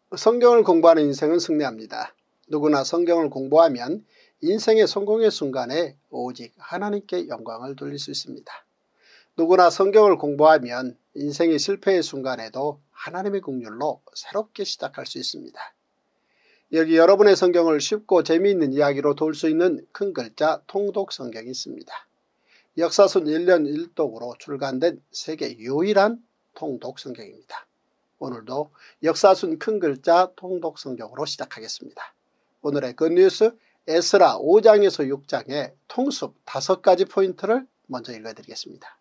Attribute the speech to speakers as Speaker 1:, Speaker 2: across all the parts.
Speaker 1: 성경을 공부하는 인생은 승리합니다. 누구나 성경을 공부하면 인생의 성공의 순간에 오직 하나님께 영광을 돌릴 수 있습니다. 누구나 성경을 공부하면 인생의 실패의 순간에도 하나님의 긍휼로 새롭게 시작할 수 있습니다. 여기 여러분의 성경을 쉽고 재미있는 이야기로 도울 수 있는 큰 글자 통독 성경이 있습니다. 역사순 1년 1독으로 출간된 세계 유일한 통독 성경입니다. 오늘도 역사순 큰 글자 통독 성경으로 시작하겠습니다. 오늘의 굿뉴스 에스라 5장에서 6장의 통습 5가지 포인트를 먼저 읽어드리겠습니다.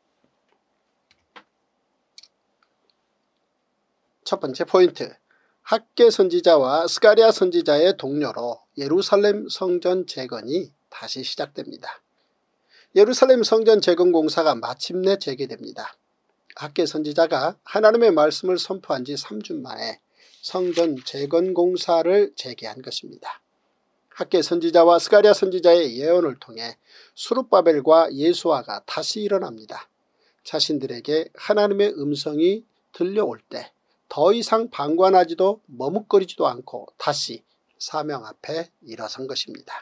Speaker 1: 첫 번째 포인트, 학개 선지자와 스가랴 선지자의 동료로 예루살렘 성전 재건이 다시 시작됩니다. 예루살렘 성전 재건 공사가 마침내 재개됩니다. 학개 선지자가 하나님의 말씀을 선포한 지 3주 만에 성전 재건 공사를 재개한 것입니다. 학개 선지자와 스가랴 선지자의 예언을 통해 스룹바벨과 예수아가 다시 일어납니다. 자신들에게 하나님의 음성이 들려올 때 더 이상 방관하지도 머뭇거리지도 않고 다시 사명 앞에 일어선 것입니다.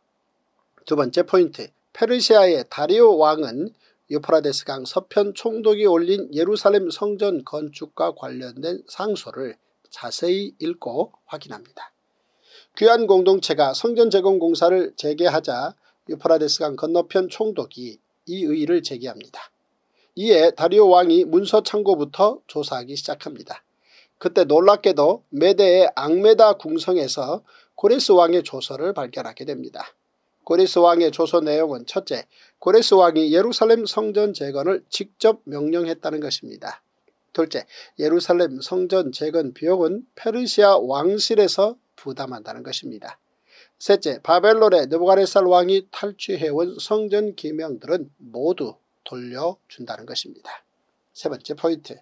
Speaker 1: 두 번째 포인트, 페르시아의 다리오 왕은 유프라데스 강 서편 총독이 올린 예루살렘 성전 건축과 관련된 상소를 자세히 읽고 확인합니다. 귀한 공동체가 성전 재건 공사를 재개하자 유프라데스 강 건너편 총독이 이 의의를 제기합니다. 이에 다리오 왕이 문서 창고부터 조사하기 시작합니다. 그때 놀랍게도 메대의 앙메다 궁성에서 고레스 왕의 조서를 발견하게 됩니다. 고레스 왕의 조서 내용은 첫째, 고레스 왕이 예루살렘 성전 재건을 직접 명령했다는 것입니다. 둘째, 예루살렘 성전 재건 비용은 페르시아 왕실에서 부담한다는 것입니다. 셋째, 바벨론의 느부갓네살 왕이 탈취해온 성전 기명들은 모두 돌려준다는 것입니다. 세 번째 포인트,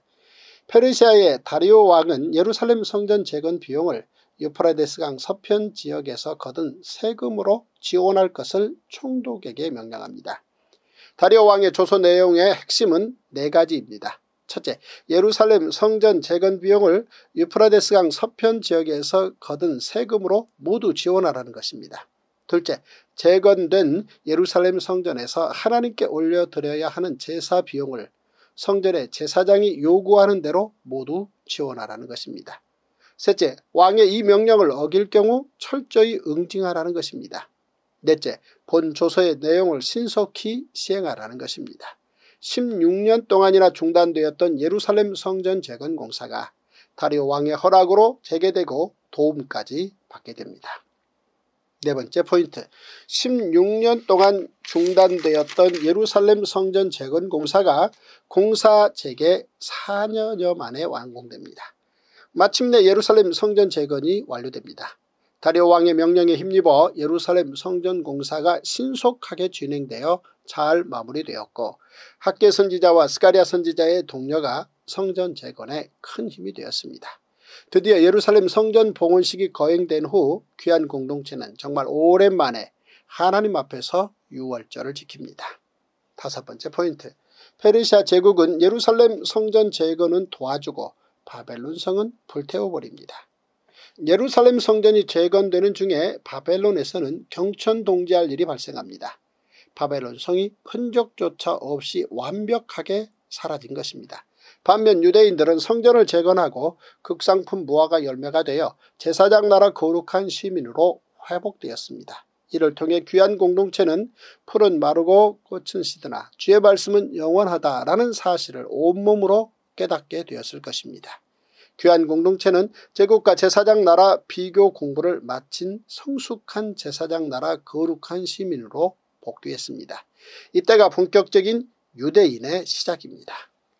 Speaker 1: 페르시아의 다리오 왕은 예루살렘 성전 재건 비용을 유프라데스 강 서편 지역에서 거둔 세금으로 지원할 것을 총독에게 명령합니다. 다리오 왕의 조서 내용의 핵심은 4가지입니다. 첫째, 예루살렘 성전 재건 비용을 유프라데스 강 서편 지역에서 거둔 세금으로 모두 지원하라는 것입니다. 둘째, 재건된 예루살렘 성전에서 하나님께 올려드려야 하는 제사 비용을 성전의 제사장이 요구하는 대로 모두 지원하라는 것입니다. 셋째, 왕의 이 명령을 어길 경우 철저히 응징하라는 것입니다. 넷째, 본 조서의 내용을 신속히 시행하라는 것입니다. 16년 동안이나 중단되었던 예루살렘 성전 재건 공사가 다리오 왕의 허락으로 재개되고 도움까지 받게 됩니다. 네 번째 포인트, 16년 동안 중단되었던 예루살렘 성전 재건 공사가 공사 재개 4년여 만에 완공됩니다. 마침내 예루살렘 성전 재건이 완료됩니다. 다리오 왕의 명령에 힘입어 예루살렘 성전 공사가 신속하게 진행되어 잘 마무리되었고 학개 선지자와 스가랴 선지자의 동료가 성전 재건에 큰 힘이 되었습니다. 드디어 예루살렘 성전 봉헌식이 거행된 후 귀한 공동체는 정말 오랜만에 하나님 앞에서 유월절을 지킵니다. 다섯 번째 포인트, 페르시아 제국은 예루살렘 성전 재건은 도와주고 바벨론 성은 불태워버립니다. 예루살렘 성전이 재건되는 중에 바벨론에서는 경천동지할 일이 발생합니다. 바벨론 성이 흔적조차 없이 완벽하게 사라진 것입니다. 반면 유대인들은 성전을 재건하고 극상품 무화과 열매가 되어 제사장 나라 거룩한 시민으로 회복되었습니다. 이를 통해 귀한 공동체는 풀은 마르고 꽃은 시드나 주의 말씀은 영원하다라는 사실을 온몸으로 깨닫게 되었을 것입니다. 귀한 공동체는 제국과 제사장 나라 비교 공부를 마친 성숙한 제사장 나라 거룩한 시민으로 복귀했습니다. 이때가 본격적인 유대인의 시작입니다.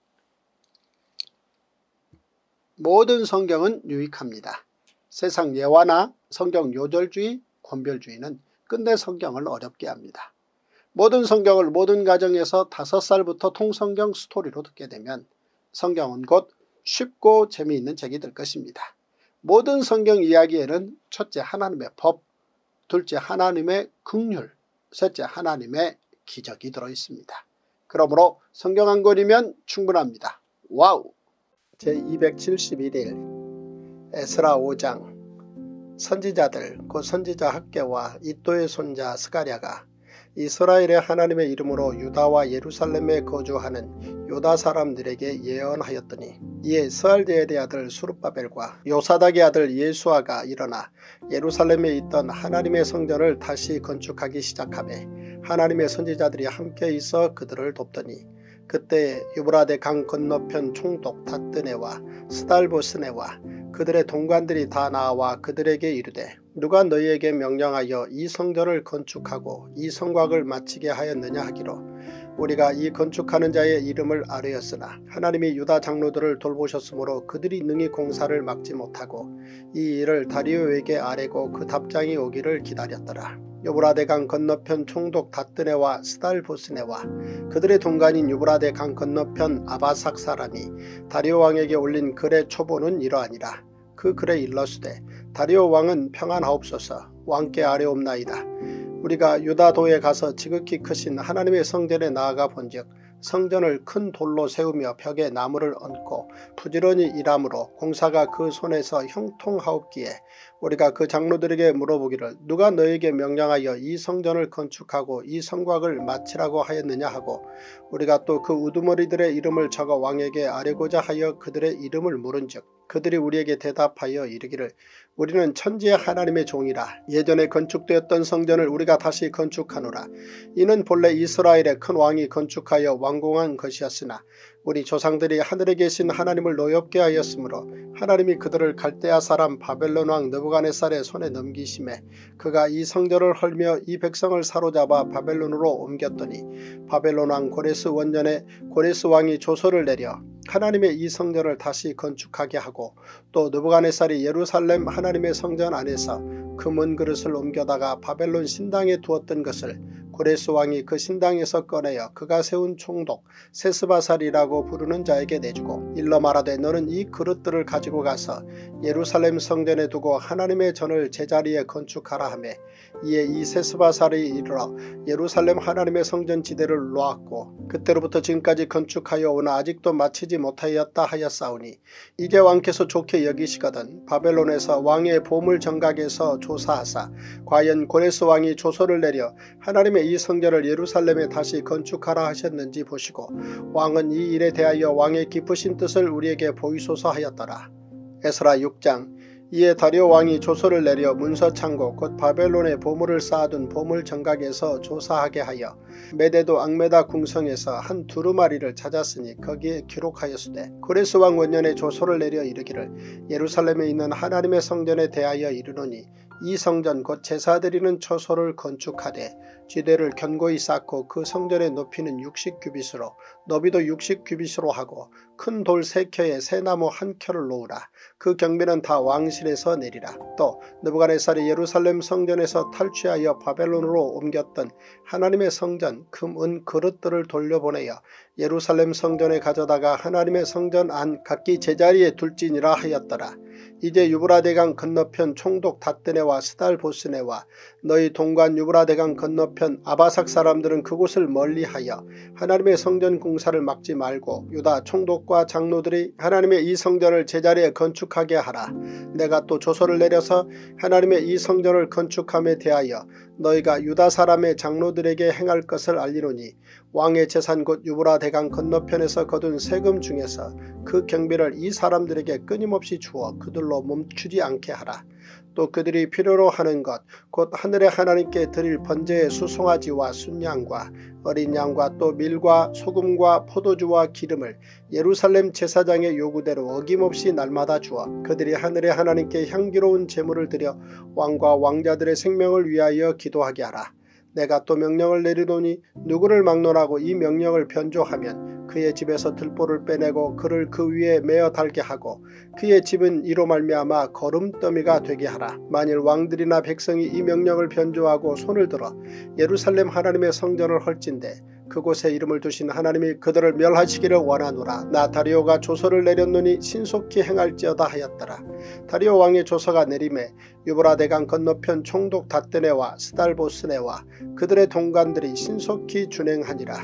Speaker 1: 모든 성경은 유익합니다. 세상 예화나 성경 요절주의, 권별주의는 끝내 성경을 어렵게 합니다. 모든 성경을 모든 가정에서 5살부터 통성경 스토리로 듣게 되면 성경은 곧 쉽고 재미있는 책이 될 것입니다. 모든 성경 이야기에는 첫째 하나님의 법, 둘째 하나님의 긍휼, 셋째 하나님의 기적이 들어있습니다. 그러므로 성경 한 권이면 충분합니다. 와우! 제271일 에스라 5장. 선지자들 곧 선지자 학개와 이또의 손자 스가랴가 이스라엘의 하나님의 이름으로 유다와 예루살렘에 거주하는 유다 사람들에게 예언하였더니 이에 스알디엘의 아들 수룹바벨과 요사닥의 아들 예수아가 일어나 예루살렘에 있던 하나님의 성전을 다시 건축하기 시작하매 하나님의 선지자들이 함께 있어 그들을 돕더니 그때 유브라데 강 건너편 총독 닷드네와 스달보스네와 그들의 동관들이 다 나와 그들에게 이르되 누가 너희에게 명령하여 이 성전을 건축하고 이 성곽을 마치게 하였느냐 하기로 우리가 이 건축하는 자의 이름을 아뢰었으나 하나님이 유다 장로들을 돌보셨으므로 그들이 능히 공사를 막지 못하고 이 일을 다리오에게 아뢰고 그 답장이 오기를 기다렸더라. 유브라데 강 건너편 총독 닷드네와 스달보스네와 그들의 동관인 유브라데 강 건너편 아바삭 사람이 다리오 왕에게 올린 글의 초보는 이러하니라. 그 글에 일러스되 다리오 왕은 평안하옵소서. 왕께 아뢰옵나이다. 우리가 유다도에 가서 지극히 크신 하나님의 성전에 나아가 본즉 성전을 큰 돌로 세우며 벽에 나무를 얹고 부지런히 일함으로 공사가 그 손에서 형통하옵기에 우리가 그 장로들에게 물어보기를 누가 너에게 명령하여 이 성전을 건축하고 이 성곽을 마치라고 하였느냐 하고 우리가 또 그 우두머리들의 이름을 적어 왕에게 아뢰고자 하여 그들의 이름을 물은즉 그들이 우리에게 대답하여 이르기를 우리는 천지의 하나님의 종이라. 예전에 건축되었던 성전을 우리가 다시 건축하노라. 이는 본래 이스라엘의 큰 왕이 건축하여 완공한 것이었으나 우리 조상들이 하늘에 계신 하나님을 노엽게 하였으므로 하나님이 그들을 갈대아 사람 바벨론 왕 느부갓네살의 손에 넘기심에 그가 이 성전을 헐며 이 백성을 사로잡아 바벨론으로 옮겼더니 바벨론 왕 고레스 원년에 고레스 왕이 조서를 내려 하나님의 이 성전을 다시 건축하게 하고 또 느부갓네살이 예루살렘 하나님의 성전 안에서 금은 그릇을 옮겨다가 바벨론 신당에 두었던 것을 고레스 왕이 그 신당에서 꺼내어 그가 세운 총독 세스바살이라고 부르는 자에게 내주고 일러 말하되 너는 이 그릇들을 가지고 가서 예루살렘 성전에 두고 하나님의 전을 제자리에 건축하라 하며 이에 이 세스바살이 이르러 예루살렘 하나님의 성전 지대를 놓았고 그때로부터 지금까지 건축하여 오나 아직도 마치지 못하였다 하였사오니 이제 왕께서 좋게 여기시거든 바벨론에서 왕의 보물 정각에서 조사하사 과연 고레스 왕이 조서를 내려 하나님의 이 성전을 예루살렘에 다시 건축하라 하셨는지 보시고 왕은 이 일에 대하여 왕의 깊으신 뜻을 우리에게 보이소서 하였더라. 에스라 6장. 이에 다리오 왕이 조서를 내려 문서창고 곧 바벨론의 보물을 쌓아둔 보물 정각에서 조사하게 하여 메데도 앙메다 궁성에서 한 두루마리를 찾았으니 거기에 기록하였으되 고레스 왕 원년에 조서를 내려 이르기를 예루살렘에 있는 하나님의 성전에 대하여 이르노니 이 성전 곧 제사드리는 처소를 건축하되 지대를 견고히 쌓고 그 성전의 높이는 60규빗으로 너비도 60규빗으로 하고 큰 돌 3켜에 새나무 1켜를 놓으라. 그 경비는 다 왕실에서 내리라. 또 느부갓네살이 예루살렘 성전에서 탈취하여 바벨론으로 옮겼던 하나님의 성전 금, 은 그릇들을 돌려보내어 예루살렘 성전에 가져다가 하나님의 성전 안 각기 제자리에 둘지니라 하였더라. 이제 유브라데강 건너편 총독 닷드네와 스달보스네와 너희 동관 유브라데강 건너편 아바삭 사람들은 그곳을 멀리하여 하나님의 성전 공사를 막지 말고 유다 총독과 장로들이 하나님의 이 성전을 제자리에 건축하게 하라. 내가 또 조서를 내려서 하나님의 이 성전을 건축함에 대하여 너희가 유다 사람의 장로들에게 행할 것을 알리노니 왕의 재산 곧 유브라데강 건너편에서 거둔 세금 중에서 그 경비를 이 사람들에게 끊임없이 주어 그들로 멈추지 않게 하라. 또 그들이 필요로 하는 것 곧 하늘의 하나님께 드릴 번제의 수송아지와 순양과 어린 양과 또 밀과 소금과 포도주와 기름을 예루살렘 제사장의 요구대로 어김없이 날마다 주어 그들이 하늘의 하나님께 향기로운 제물을 드려 왕과 왕자들의 생명을 위하여 기도하게 하라. 내가 또 명령을 내리노니 누구를 막론하고 이 명령을 변조하면 그의 집에서 들보를 빼내고 그를 그 위에 메어 달게 하고 그의 집은 이로 말미암아 거름더미가 되게 하라. 만일 왕들이나 백성이 이 명령을 변조하고 손을 들어 예루살렘 하나님의 성전을 헐진대 그곳에 이름을 두신 하나님이 그들을 멸하시기를 원하노라. 나 다리오가 조서를 내렸노니 신속히 행할지어다 하였더라. 다리오 왕의 조서가 내림에 유브라데강 건너편 총독 닷드네와 스달보스네와 그들의 동관들이 신속히 준행하니라.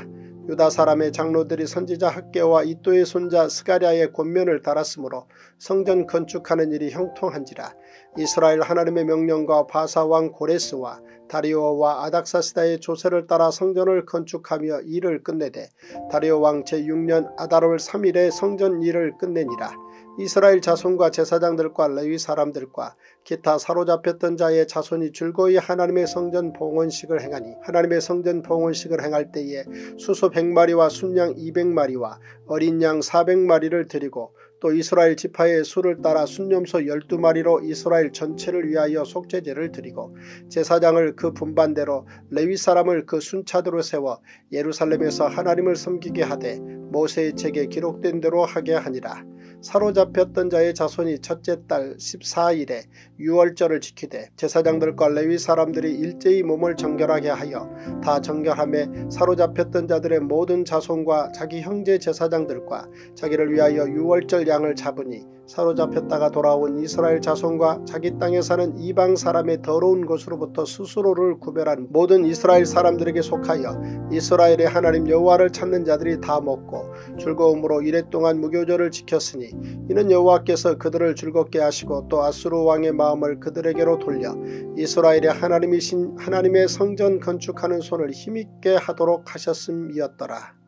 Speaker 1: 유다 사람의 장로들이 선지자 학개와 이도의 손자 스가랴의 권면을 따랐으므로 성전 건축하는 일이 형통한지라. 이스라엘 하나님의 명령과 바사 왕 고레스와 다리오와 아닥사스다의 조세를 따라 성전을 건축하며 일을 끝내되 다리오 왕 제6년 아달월 3일에 성전 일을 끝내니라. 이스라엘 자손과 제사장들과 레위 사람들과 기타 사로잡혔던 자의 자손이 즐거이 하나님의 성전 봉헌식을 행하니 하나님의 성전 봉헌식을 행할 때에 수소 100마리와 순양 200마리와 어린 양 400마리를 드리고 또 이스라엘 지파의 수를 따라 순염소 12마리로 이스라엘 전체를 위하여 속죄제를 드리고 제사장을 그 분반대로 레위 사람을 그 순차대로 세워 예루살렘에서 하나님을 섬기게 하되 모세의 책에 기록된 대로 하게 하니라. 사로잡혔던 자의 자손이 첫째 달 14일에 유월절을 지키되 제사장들과 레위 사람들이 일제히 몸을 정결하게 하여 다 정결함에 사로잡혔던 자들의 모든 자손과 자기 형제 제사장들과 자기를 위하여 유월절 양을 잡으니 사로잡혔다가 돌아온 이스라엘 자손과 자기 땅에 사는 이방 사람의 더러운 것으로부터 스스로를 구별한 모든 이스라엘 사람들에게 속하여 이스라엘의 하나님 여호와를 찾는 자들이 다 먹고 즐거움으로 이랫동안 무교절을 지켰으니 이는 여호와께서 그들을 즐겁게 하시고 또 아수르 왕의 마음을 그들에게로 돌려 이스라엘의 하나님이신 하나님의 성전 건축하는 손을 힘있게 하도록 하셨음이었더라.